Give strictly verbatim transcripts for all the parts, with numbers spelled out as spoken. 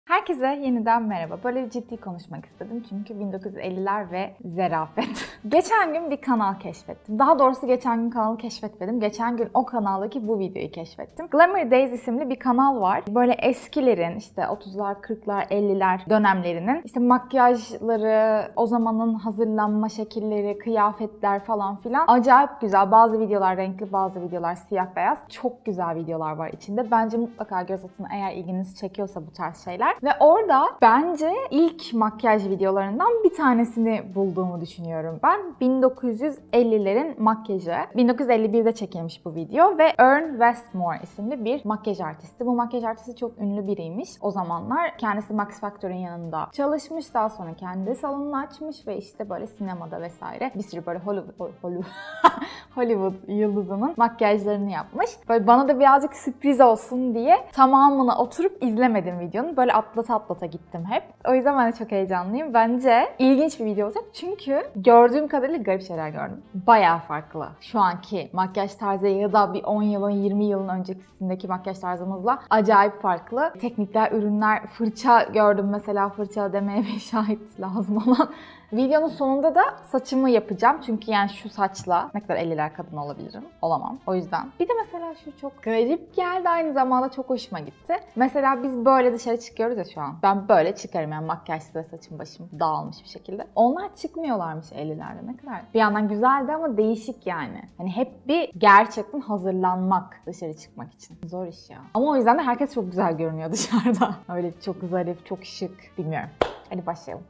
Herkese yeniden merhaba. Böyle ciddi konuşmak istedim çünkü bin dokuz yüz elliler ve zerafet. Geçen gün bir kanal keşfettim. Daha doğrusu geçen gün kanalı keşfetmedim. Geçen gün o kanaldaki bu videoyu keşfettim. Glamour Days isimli bir kanal var. Böyle eskilerin işte otuzlar, kırklar, elliler dönemlerinin işte makyajları, o zamanın hazırlanma şekilleri, kıyafetler falan filan. Acayip güzel. Bazı videolar renkli, bazı videolar siyah beyaz. Çok güzel videolar var içinde. Bence mutlaka göz atın eğer ilginizi çekiyorsa bu tarz şeyler. Ve orada bence ilk makyaj videolarından bir tanesini bulduğumu düşünüyorum. Ben bin dokuz yüz ellilerin makyajı. bin dokuz yüz elli birde çekilmiş bu video ve Ern Westmore isimli bir makyaj artisti. Bu makyaj artisti çok ünlü biriymiş. O zamanlar kendisi Max Factor'ın yanında çalışmış. Daha sonra kendi salonunu açmış ve işte böyle sinemada vesaire bir sürü böyle Hollywood, Hollywood, Hollywood yıldızının makyajlarını yapmış. Böyle bana da birazcık sürpriz olsun diye tamamını oturup izlemedim videonun. Böyle atlata atlata gittim hep. O yüzden ben de çok heyecanlıyım. Bence ilginç bir video olacak. Çünkü gördüğüm kadarıyla garip şeyler gördüm. Bayağı farklı. Şu anki makyaj tarzı ya da bir on yılın, yirmi yılın öncesindeki makyaj tarzımızla acayip farklı. Teknikler, ürünler, fırça gördüm mesela. Fırça demeye bir şahit lazım olan. Videonun sonunda da saçımı yapacağım. Çünkü yani şu saçla ne kadar elliler kadın olabilirim? Olamam. O yüzden. Bir de mesela şu çok garip geldi. Aynı zamanda çok hoşuma gitti. Mesela biz böyle dışarı çıkıyoruz ya şu an. Ben böyle çıkarım yani makyajsız ve saçım başım dağılmış bir şekilde. Onlar çıkmıyorlarmış ellilerde. Ne kadar? Bir yandan güzeldi ama değişik yani. Hani hep bir gerçekten hazırlanmak dışarı çıkmak için. Zor iş ya. Ama o yüzden de herkes çok güzel görünüyor dışarıda. Öyle çok zarif, çok şık. Bilmiyorum. Hadi başlayalım.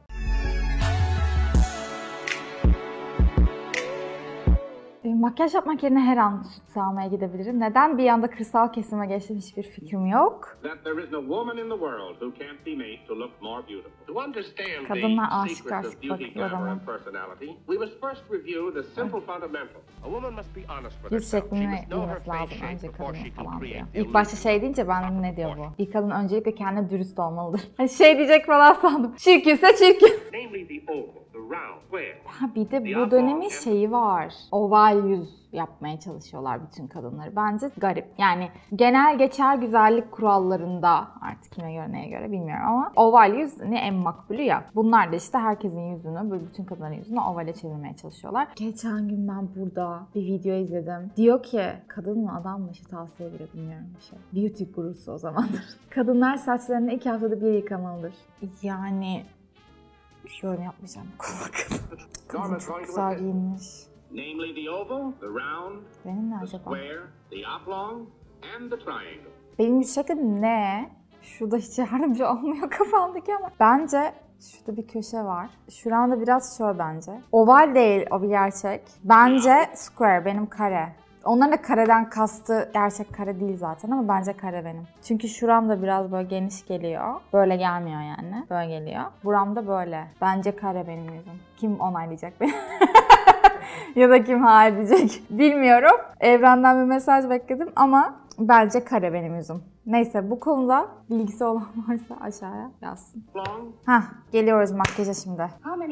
Makyaj yapmak yerine her an süt sağmaya gidebilirim. Neden? Bir anda kırsal kesime geçtim, hiçbir fikrim yok. Kadınlar aşık aşık bakıyor adama. Yüz şeklini giymesi lazım önce kadının falan diyor. İlk başta şey deyince ben ne diyor bu? Bir kadın öncelikle kendine dürüst olmalıdır. Hani şey diyecek falan sandım. Çirkinse çirkin. Ha bir de bu dönemin şeyi var. Oval yüz yapmaya çalışıyorlar bütün kadınları. Bence garip. Yani genel geçer güzellik kurallarında artık kime göre neye göre bilmiyorum ama oval yüz ne en makbulü ya. Bunlar da işte herkesin yüzünü, böyle bütün kadınların yüzünü ovale çevirmeye çalışıyorlar. Geçen gün ben burada bir video izledim. Diyor ki kadın mı adam mı işte tavsiye bile bilmiyorum bir şey. Beauty gurusu o zamandır. Kadınlar saçlarını iki haftada bir yıkamalıdır. Yani yorum yapmayacağım. Kadın çok güzel giyinmiş. Namely the oval, the round, benim ne acaba? Square, the oblong and the triangle. Benim yüz şeklim ne? Şurada hiç yardımcı olmuyor kafamdaki ama. Bence şurada bir köşe var. Şuramda biraz şöyle bence. Oval değil o bir gerçek. Bence square benim kare. Onların da kareden kastı gerçek kare değil zaten ama bence kare benim. Çünkü şuram da biraz böyle geniş geliyor. Böyle gelmiyor yani. Böyle geliyor. Buram da böyle. Bence kare benim yüzüm. Kim onaylayacak beni? Ya da kim hayır diyecek bilmiyorum. Evrenden bir mesaj bekledim ama bence kare benim yüzüm. Neyse bu konuda bilgisi olan varsa aşağıya yazsın. Hah geliyoruz makyaja şimdi.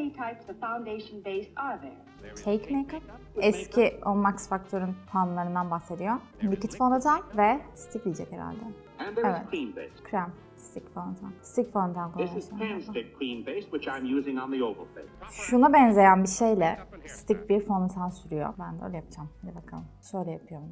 Cake makeup. Eski o Max Factor'ın fanlarından bahsediyor. Liquid fondöten ve stick diyecek herhalde. Evet. Krem. Stick fondöten. Stick fondöten koyuyorsun. Şuna benzeyen bir şeyle stick bir fondöten sürüyor. Ben de öyle yapacağım. Hadi bakalım. Şöyle yapıyorum.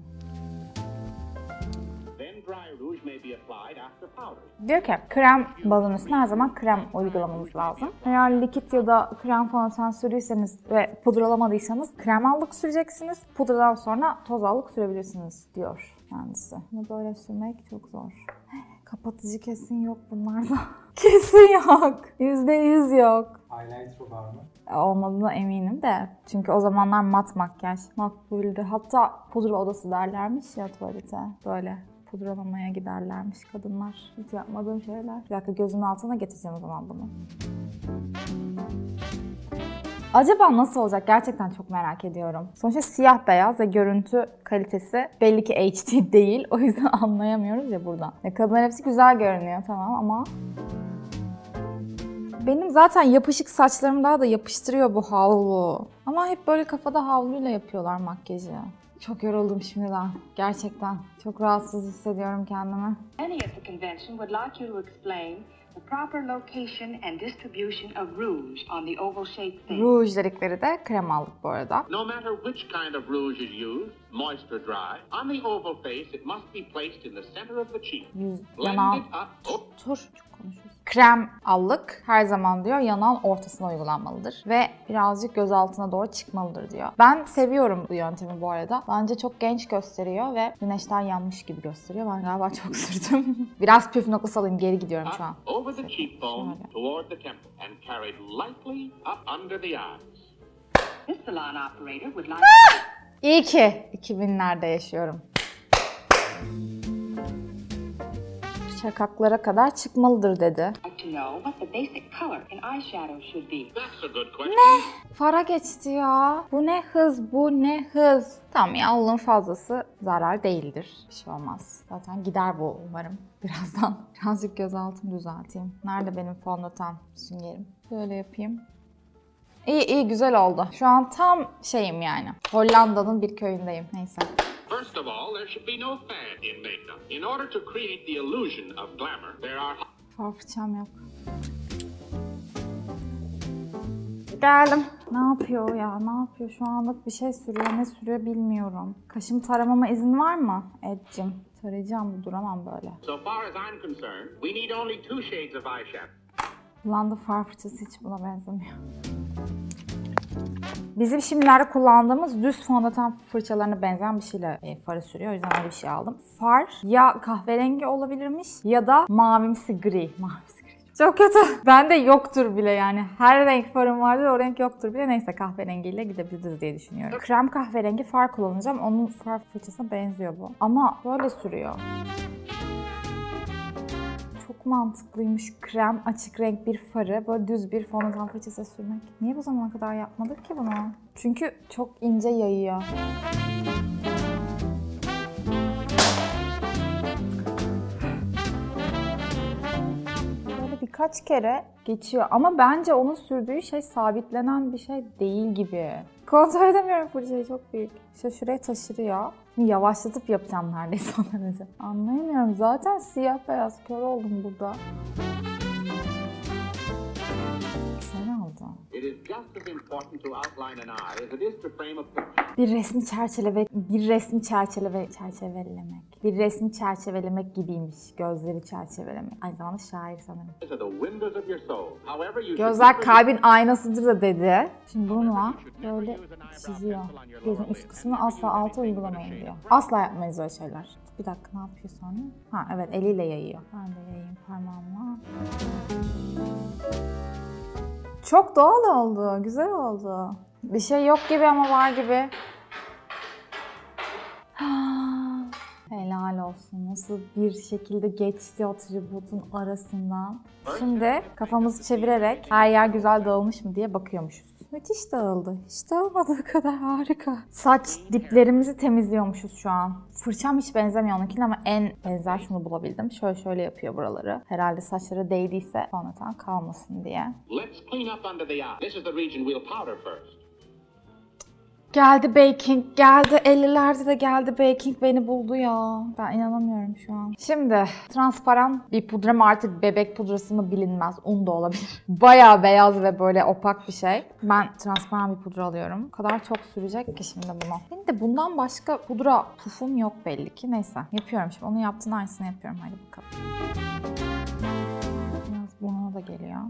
Diyor ki krem bazının üstüne her zaman krem uygulamamız lazım. Eğer likit ya da krem fondöten sürüyseniz ve pudralamadıysanız krem allık süreceksiniz. Pudradan sonra toz allık sürebilirsiniz diyor kendisi. Bunu böyle sürmek çok zor. Kapatıcı kesin yok bunlarda. Kesin yok. Yüzde yüz yok. Highlighter var mı? Olmadığına eminim de. Çünkü o zamanlar mat makyaj makbuldü. Hatta pudra odası derlermiş ya tuvalete. Böyle pudralamaya giderlermiş kadınlar. Hiç yapmadığım şeyler. Bir dakika gözümün altına getireceğim o zaman bunu. Acaba nasıl olacak? Gerçekten çok merak ediyorum. Sonuçta siyah beyaz ve görüntü kalitesi belli ki H D değil. O yüzden anlayamıyoruz ya buradan. Ya kadınlar hepsi güzel görünüyor tamam ama... Benim zaten yapışık saçlarım daha da yapıştırıyor bu havlu. Ama hep böyle kafada havluyla yapıyorlar makyajı. Çok yoruldum şimdiden. Gerçekten çok rahatsız hissediyorum kendimi. the proper location and distribution of rouge on the oval-shaped face. Rouge dedikleri de krem aldık bu arada. No matter which kind of rouge is used, moist or dry, on the oval face it must be placed in the center of the cheek. Yüz, Blend yanağın, it up. Oh. tur, çok konuşuyoruz. Krem allık her zaman diyor yanağın ortasına uygulanmalıdır ve birazcık göz altına doğru çıkmalıdır diyor. Ben seviyorum bu yöntemi bu arada. Bence çok genç gösteriyor ve güneşten yanmış gibi gösteriyor. Ben galiba çok sürdüm. Biraz püf noktası alayım, geri gidiyorum şu an. Up over the cheekbone toward the temple and carried lightly up under the eyes. This salon operator would like İyi ki iki binlerde yaşıyorum. Şakaklara kadar çıkmalıdır dedi. to know what the basic color in eyeshadow should be. That's a good question. Ne? Fara geçti ya. Bu ne hız, bu ne hız. Tamam ya, onun fazlası zarar değildir. Bir şey olmaz. Zaten gider bu umarım. Birazdan birazcık gözaltımı düzelteyim. Nerede benim fondöten süngerim? Böyle yapayım. İyi iyi, güzel oldu. Şu an tam şeyim yani. Hollanda'nın bir köyündeyim. Neyse. First of all, there should be no fad in makeup. In order to create the illusion of glamour, there are... Far fırçam yok. Geldim. Ne yapıyor ya? Ne yapıyor? Şu anlık bir şey sürüyor. Ne sürüyor bilmiyorum. Kaşım taramama izin var mı Edcim? Tarayacağım, duramam böyle. So far as I'm concerned, we need only two shades of eyeshadow. Kullandığı far fırçası hiç buna benzemiyor. Bizim şimdilerde kullandığımız düz fondöten fırçalarına benzeyen bir şeyle e, farı sürüyor. O yüzden öyle bir şey aldım. Far ya kahverengi olabilirmiş ya da mavimsi gri. Mavimsi gri. Çok kötü. Bende yoktur bile yani. Her renk farım vardır, o renk yoktur bile. Neyse, kahverengiyle gidebiliriz diye düşünüyorum. Krem kahverengi far kullanacağım. Onun far fırçasına benziyor bu. Ama böyle sürüyor. Çok mantıklıymış krem, açık renk bir farı böyle düz bir fondöten fırçası sürmek. Niye bu zamana kadar yapmadık ki bunu? Çünkü çok ince yayıyor. Böyle birkaç kere geçiyor ama bence onun sürdüğü şey sabitlenen bir şey değil gibi. Kontrol edemiyorum fırçayı, çok büyük. İşte şuraya taşırıyor. Şimdi yavaşlatıp yapacağım neredeyse ondan önce. Anlayamıyorum. Zaten siyah beyaz kör oldum burada. Sen aldın. It is just as important to outline an eye as it is to frame a picture. Bir resmi çerçeve, bir resmi çerçeve, çerçevelemek. Bir resmi çerçevelemek gibiymiş. Gözleri çerçevelemek. Aynı zamanda şair sanırım. These are the windows of your soul. However, you Gözler kalbin aynasıdır da dedi. Şimdi bununla böyle çiziyor. Gözün üst kısmını asla alta uygulamayın diyor. Asla yapmayız öyle şeyler. Bir dakika, ne yapıyor sonra? Ha evet, eliyle yayıyor. Ben de yayayım parmağımla. Çok doğal oldu. Güzel oldu. Bir şey yok gibi ama var gibi. Helal olsun. Nasıl bir şekilde geçti o tributun arasından. Şimdi kafamızı çevirerek her yer güzel dağılmış mı diye bakıyormuşuz. Müthiş dağıldı. Hiç dağılmadığı kadar harika. Saç diplerimizi temizliyormuşuz şu an. Fırçam hiç benzemiyor onunkine ama en benzer şunu bulabildim. Şöyle şöyle yapıyor buraları. Herhalde saçları değdiyse fondöten kalmasın diye. Let's clean up under the eye. This is the region we'll powder first. Geldi baking, geldi. ellilerde de geldi baking, beni buldu ya. Ben inanamıyorum şu an. Şimdi transparan bir pudra mı artık bebek pudrası mı bilinmez. Un da olabilir. Bayağı beyaz ve böyle opak bir şey. Ben transparan bir pudra alıyorum. O kadar çok sürecek ki şimdi bunu. Benim de bundan başka pudra pufum yok belli ki. Neyse, yapıyorum şimdi. Onun yaptığın aynısını yapıyorum. Hadi bakalım. Biraz burnuna da geliyor.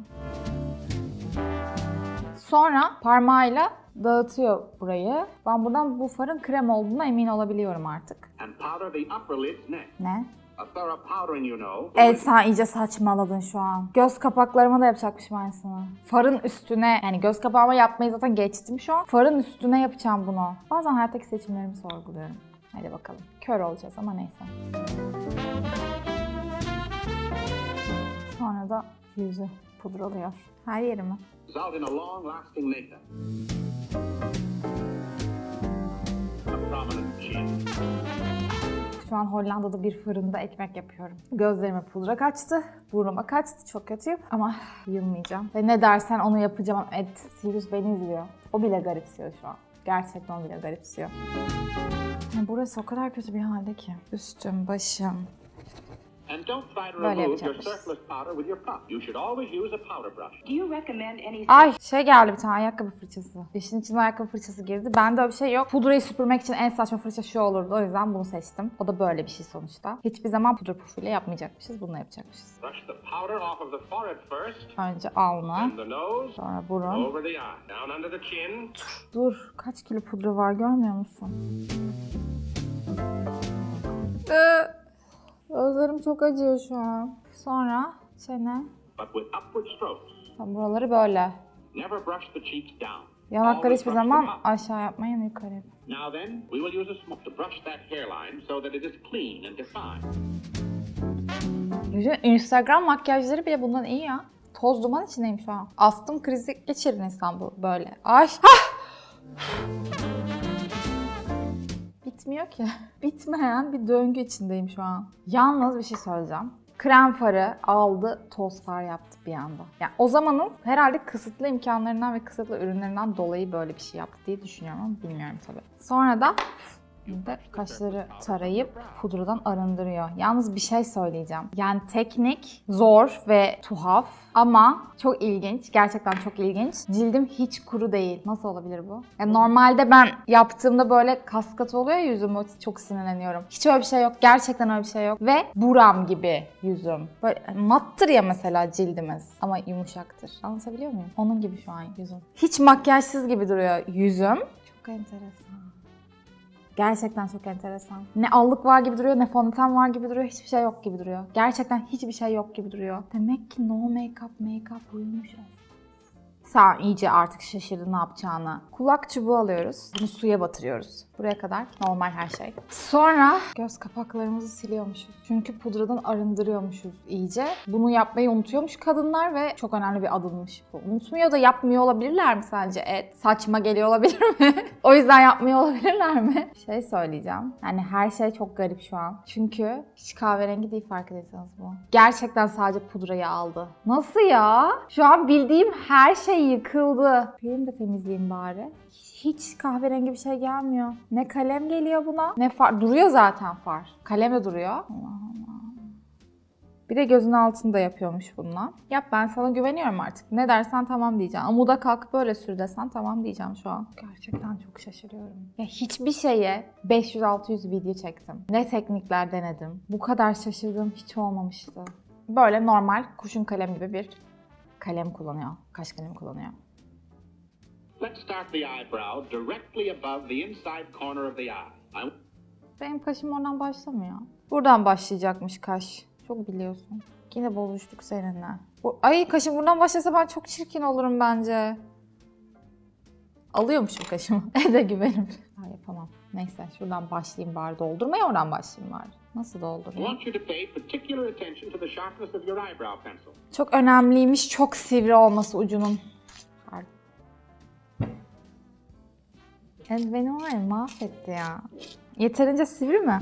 Sonra parmağıyla dağıtıyor burayı. Ben buradan bu farın krem olduğuna emin olabiliyorum artık. And powder the upper lids next. Ne? A thorough powdering, you know. Evet, sen iyice saçmaladın şu an. Göz kapaklarıma da yapacakmışım aynısını. Farın üstüne, yani göz kapağıma yapmayı zaten geçtim şu an. Farın üstüne yapacağım bunu. Bazen hayattaki seçimlerimi sorguluyorum. Hadi bakalım. Kör olacağız ama neyse. Sonra da yüzü pudralıyor. Her yerimi. Result in a long-lasting makeup. A prominent chin. Şu an Hollanda'da bir fırında ekmek yapıyorum. Gözlerime pudra kaçtı, burnuma kaçtı, çok kötüyüm ama yılmayacağım. Ve ne dersen onu yapacağım. Ed Sirius beni izliyor. O bile garipsiyor şu an. Gerçekten o bile garipsiyor. Yani burası o kadar kötü bir halde ki. Üstüm, başım. And don't try to Böyle remove your yapacakmışız. surplus powder with your puff. You should always use a powder brush. Do you recommend any... Ay şey geldi bir tane ayakkabı fırçası. İşin içine ayakkabı fırçası girdi. Bende öyle bir şey yok. Pudrayı süpürmek için en saçma fırça şu olurdu. O yüzden bunu seçtim. O da böyle bir şey sonuçta. Hiçbir zaman pudra pufuyla yapmayacakmışız. Bununla yapacakmışız. Brush the powder off of the forehead first. Önce alnı. And the nose. Sonra burun. Over the eye. Down under the chin. Dur. Kaç kilo pudra var görmüyor musun? Ee, gözlerim çok acıyor şu an. Sonra çene. But with upward strokes. Buraları böyle. Never brush the cheeks down. Yanakları Always hiçbir brush zaman them up. aşağı yapmayın, yukarı yapın. Now then, we will use a smoke to brush that hairline so that it is clean and defined. Instagram makyajları bile bundan iyi ya. Toz duman içindeyim şu an. Astım krizi geçirir insan bu böyle. Ay! Hah! Bitmiyor ki. Bitmeyen bir döngü içindeyim şu an. Yalnız bir şey söyleyeceğim. Krem farı aldı, toz far yaptı bir anda. Yani o zamanın herhalde kısıtlı imkanlarından ve kısıtlı ürünlerinden dolayı böyle bir şey yaptı diye düşünüyorum ama bilmiyorum tabii. Sonra da de kaşları tarayıp pudradan arındırıyor. Yalnız bir şey söyleyeceğim. Yani teknik, zor ve tuhaf ama çok ilginç. Gerçekten çok ilginç. Cildim hiç kuru değil. Nasıl olabilir bu? Yani normalde ben yaptığımda böyle kaskat oluyor ya yüzüm. Çok sinirleniyorum. Hiç öyle bir şey yok. Gerçekten öyle bir şey yok. Ve buram gibi yüzüm. Böyle mattır ya mesela cildimiz. Ama yumuşaktır. Anlatabiliyor muyum? Onun gibi şu an yüzüm. Hiç makyajsız gibi duruyor yüzüm. Çok enteresan. Gerçekten çok enteresan. Ne allık var gibi duruyor, ne fondöten var gibi duruyor, hiçbir şey yok gibi duruyor. Gerçekten hiçbir şey yok gibi duruyor. Demek ki no make-up, make-up uyumuşuz. Sen iyice artık şaşırdın ne yapacağını. Kulak çubuğu alıyoruz. Bunu suya batırıyoruz. Buraya kadar normal her şey. Sonra göz kapaklarımızı siliyormuşuz. Çünkü pudradan arındırıyormuşuz iyice. Bunu yapmayı unutuyormuş kadınlar ve çok önemli bir adımmış bu. Unutmuyor da yapmıyor olabilirler mi sence? Evet. Saçma geliyor olabilir mi? O yüzden yapmıyor olabilirler mi? Bir şey söyleyeceğim. Yani her şey çok garip şu an. Çünkü hiç kahverengi değil fark ederseniz bu. Gerçekten sadece pudrayı aldı. Nasıl ya? Şu an bildiğim her şey yıkıldı. Benim de temizleyeyim bari. Hiç kahverengi bir şey gelmiyor. Ne kalem geliyor buna, ne far. Duruyor zaten far. Kalem de duruyor. Allah Allah. Bir de gözün altını da yapıyormuş bununla. Yap, ben sana güveniyorum artık. Ne dersen tamam diyeceğim. Amuda kalkıp böyle sür desen tamam diyeceğim şu an. Gerçekten çok şaşırıyorum. Ya hiçbir şeye beş yüz altı yüz video çektim. Ne teknikler denedim. Bu kadar şaşırdığım hiç olmamıştı. Böyle normal kurşun kalem gibi bir kalem kullanıyor. Kaş kalemi kullanıyor. Let's start the eyebrow directly above the inside corner of the eye. I... Benim kaşım oradan başlamıyor. Buradan başlayacakmış kaş. Çok biliyorsun. Yine bozuştuk seninle. Bu... Ay kaşım buradan başlasa ben çok çirkin olurum bence. Alıyormuşum kaşımı. Ede güvenim. Ha, yapamam. Neyse şuradan başlayayım bari doldurmaya, oradan başlayayım bari. Nasıl I doldurayım? want you to pay particular attention to the sharpness of your eyebrow pencil. Çok önemliymiş çok sivri olması ucunun. Evet, beni var ya mahvetti ya. Yeterince sivri mi?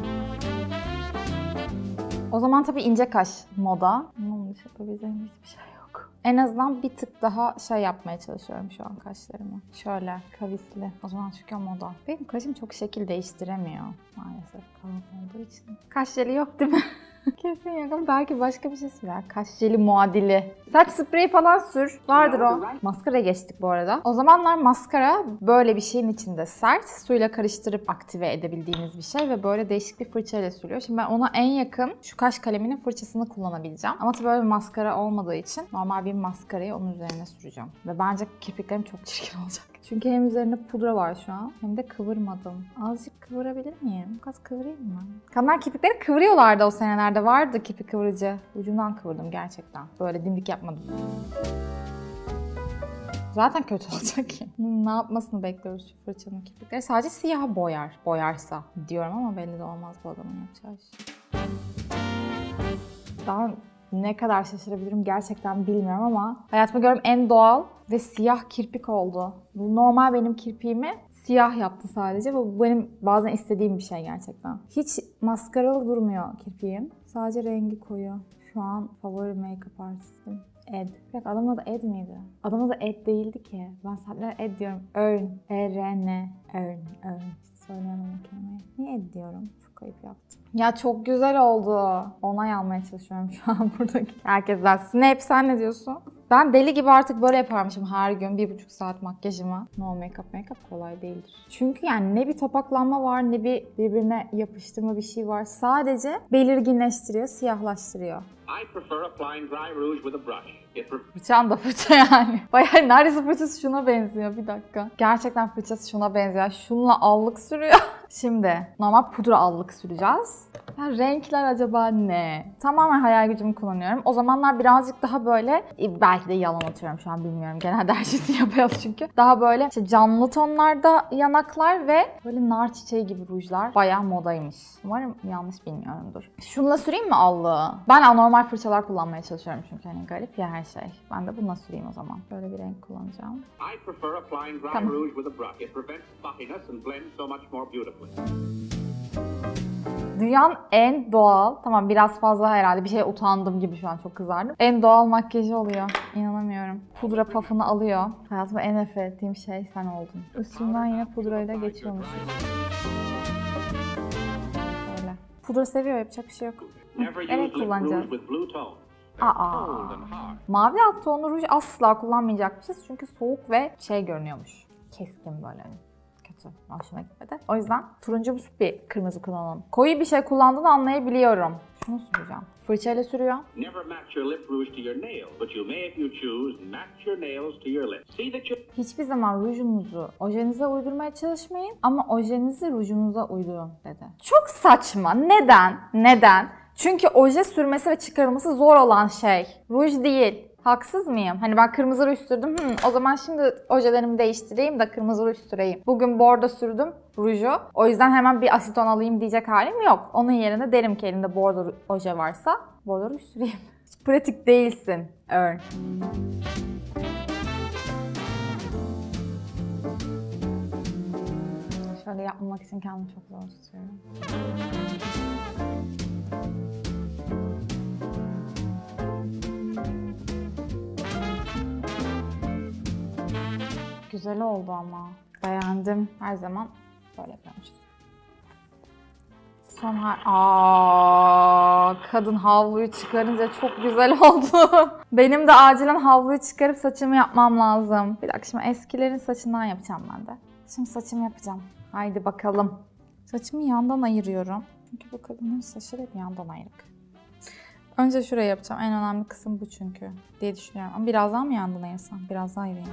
O zaman tabii ince kaş moda. Onun dışı yapabileceğim hiçbir şey yok. En azından bir tık daha şey yapmaya çalışıyorum şu an kaşlarımı. Şöyle kavisli. O zaman çünkü o moda. Benim kaşım çok şekil değiştiremiyor maalesef kalın olduğu için. Kaş jeli yok değil mi? Kesin yok ama belki başka bir şey sürer. Kaş jeli muadili. Saç spreyi falan sür. Vardır o. Maskaraya geçtik bu arada. O zamanlar maskara böyle bir şeyin içinde sert, suyla karıştırıp aktive edebildiğiniz bir şey ve böyle değişik bir fırçayla sürüyor. Şimdi ben ona en yakın şu kaş kaleminin fırçasını kullanabileceğim. Ama tabii böyle bir maskara olmadığı için normal bir maskarayı onun üzerine süreceğim. Ve bence kirpiklerim çok çirkin olacak. Çünkü hem üzerinde pudra var şu an hem de kıvırmadım. Azıcık kıvırabilir miyim? Az kıvırayım mı? Kadınlar kirpikleri kıvırıyorlardı o senelerde. Vardı kirpik kıvırıcı. Ucundan kıvırdım gerçekten. Böyle dimdik yapmadım. Zaten kötü olacak ki. Ne yapmasını bekliyoruz şu fırçanın kirpikleri? Sadece siyah boyar. Boyarsa diyorum ama belli de olmaz bu adamın yapacağı iş. Daha ne kadar şaşırabilirim gerçekten bilmiyorum ama hayatımda gördüğüm en doğal ve siyah kirpik oldu. Bu normal benim kirpiğimi siyah yaptı sadece. Bu benim bazen istediğim bir şey gerçekten. Hiç maskaralı durmuyor kirpiğim. Sadece rengi koyu. Şu an favori make-up artistim Ed. Bak adamın adı Ed miydi? Adamın adı Ed değildi ki. Ben saatler Ed diyorum. Earn. E R N. Earn. Earn. Söyleyemem o kelimeyi. Niye ed diyorum? Çok ayıp yaptım. Ya çok güzel oldu. Onay almaya çalışıyorum şu an buradaki herkesten. Snap sen ne diyorsun? Ben deli gibi artık böyle yaparmışım her gün bir buçuk saat makyajımı. No make-up make-up kolay değildir. Çünkü yani ne bir topaklanma var ne bir birbirine yapıştırma bir şey var. Sadece belirginleştiriyor, siyahlaştırıyor. I prefer applying dry rouge with a brush. It pre- Fırçan da fırça yani. Bayağı neredeyse fırçası şuna benziyor. Bir dakika. Gerçekten fırçası şuna benziyor. Şununla allık sürüyor. Şimdi normal pudra allık süreceğiz. Ya renkler acaba ne? Tamamen hayal gücümü kullanıyorum. O zamanlar birazcık daha böyle, belki de yalan atıyorum şu an bilmiyorum. Genelde her şeyi yapıyoruz çünkü. Daha böyle işte canlı tonlarda yanaklar ve böyle nar çiçeği gibi rujlar. Bayağı modaymış. Umarım yanlış bilmiyorumdur. Şununla süreyim mi allığı? Ben anormal fırçalar kullanmaya çalışıyorum çünkü hani garip ya her şey. Ben de bununla süreyim o zaman. Böyle bir renk kullanacağım. I prefer applying dry Tamam. rouge with a brush. It prevents spottiness and blends so much more beautifully. Dünyanın en doğal, tamam biraz fazla herhalde bir şeye utandım gibi şu an çok kızardım. En doğal makyajı oluyor. İnanamıyorum. Pudra puff'ını alıyor. Hayatımda en nefret ettiğim şey sen oldun. Üstünden yine pudrayla geçiyormuşuz. Böyle. Pudra seviyor, yapacak bir şey yok. Never use Evet lip kullanacağız. rouge with blue tone. They're Aa. cold and hard. Mavi alt tonlu ruj asla kullanmayacakmışız çünkü soğuk ve şey görünüyormuş. Keskin böyle. Kötü. Hoşuma gitmedi. O yüzden turuncu bir kırmızı kullanalım. Koyu bir şey kullandığını anlayabiliyorum. Şunu süreceğim. Fırçayla sürüyor. Never match your lip rouge to your nail, but you may if you choose match your nails to your lips. See that you Hiçbir zaman rujunuzu ojenize uydurmaya çalışmayın ama ojenizi rujunuza uydurun dedi. Çok saçma. Neden? Neden? Çünkü oje sürmesi ve çıkarılması zor olan şey. Ruj değil. Haksız mıyım? Hani ben kırmızı ruj sürdüm. Hmm, o zaman şimdi ojelerimi değiştireyim de kırmızı ruj süreyim. Bugün bordo sürdüm ruju. O yüzden hemen bir aseton alayım diyecek halim yok. Onun yerine derim ki elinde bordo oje varsa bordo ruj süreyim. Hiç pratik değilsin. Earn. Şöyle yapmamak için kendimi çok zor tutuyorum. Güzel oldu ama. Beğendim. Her zaman böyle yapıyormuşuz. Son har... Aa, kadın havluyu çıkarınca çok güzel oldu. Benim de acilen havluyu çıkarıp saçımı yapmam lazım. Bir dakika şimdi eskilerin saçından yapacağım ben de. Şimdi saçımı yapacağım. Haydi bakalım. Saçımı yandan ayırıyorum. Çünkü bu kadının saçları hep yandan ayrık. Önce şurayı yapacağım. En önemli kısım bu çünkü diye düşünüyorum. Ama biraz daha mı yandan ayırsam? Biraz daha ayırayım.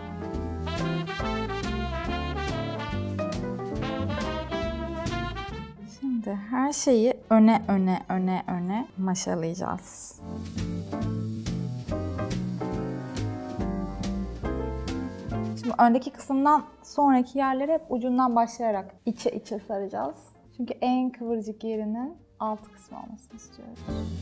Şimdi her şeyi öne öne öne öne maşalayacağız. Şimdi öndeki kısımdan sonraki yerleri hep ucundan başlayarak içe içe saracağız. Çünkü en kıvırcık yerinin alt kısmı olmasını istiyoruz.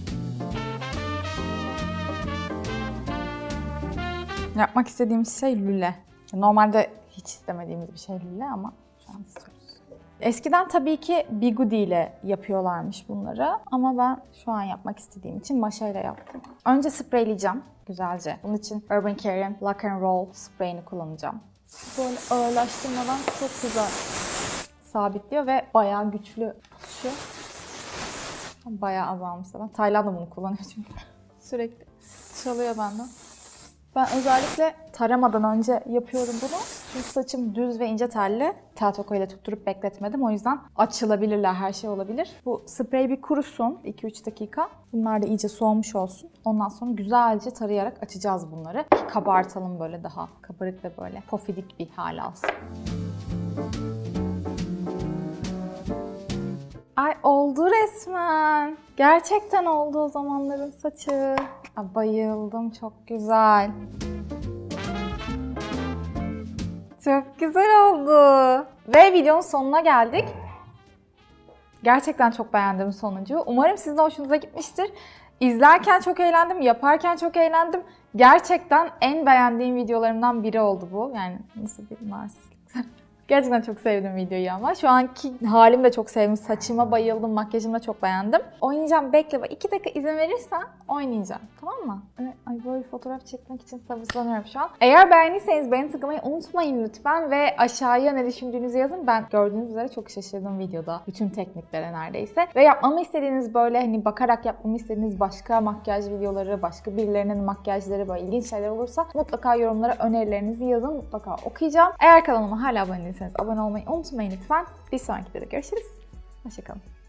Yapmak istediğimiz şey lüle. Normalde hiç istemediğimiz bir şey lüle ama şu an istiyoruz. Eskiden tabii ki bigudi ile yapıyorlarmış bunları ama ben şu an yapmak istediğim için maşayla yaptım. Önce spreyleyeceğim güzelce. Bunun için Urban Decay'in Lock and Roll spreyini kullanacağım. Böyle ağırlaştırmadan çok güzel sabitliyor ve bayağı güçlü tutuşuyor. Bayağı azalmış zaten. Tayland da bunu kullanıyor çünkü. Sürekli çalıyor benden. Ben özellikle taramadan önce yapıyorum bunu. Çünkü saçım düz ve ince telli. Tel tokayla tutturup bekletmedim. O yüzden açılabilirler, her şey olabilir. Bu sprey bir kurusun iki üç dakika. Bunlar da iyice soğumuş olsun. Ondan sonra güzelce tarayarak açacağız bunları. Ki kabartalım böyle daha kabarık ve böyle pofidik bir hal alsın. Ay oldu resmen. Gerçekten oldu o zamanların saçı. Ay, bayıldım, çok güzel. Çok güzel oldu. Ve videonun sonuna geldik. Gerçekten çok beğendim sonucu. Umarım sizin de hoşunuza gitmiştir. İzlerken çok eğlendim, yaparken çok eğlendim. Gerçekten en beğendiğim videolarımdan biri oldu bu. Yani nasıl bir narsistlik. Gerçekten çok sevdim videoyu ama. Şu anki halim de çok sevdim. Saçıma bayıldım, makyajımı da çok beğendim. Oynayacağım, bekle. iki dakika izin verirsen oynayacağım. Tamam mı? Ay böyle fotoğraf çekmek için sabırsızlanıyorum şu an. Eğer beğendiyseniz beğeni tıklamayı unutmayın lütfen ve aşağıya ne düşündüğünüzü yazın. Ben gördüğünüz üzere çok şaşırdım videoda. Bütün tekniklere neredeyse. Ve yapmamı istediğiniz böyle hani bakarak yapmamı istediğiniz başka makyaj videoları, başka birilerinin makyajları, böyle ilginç şeyler olursa mutlaka yorumlara önerilerinizi yazın. Mutlaka okuyacağım. Eğer kanalıma hala abone değilseniz abone olmayı unutmayın lütfen. Bir sonraki videoda görüşürüz. Hoşçakalın.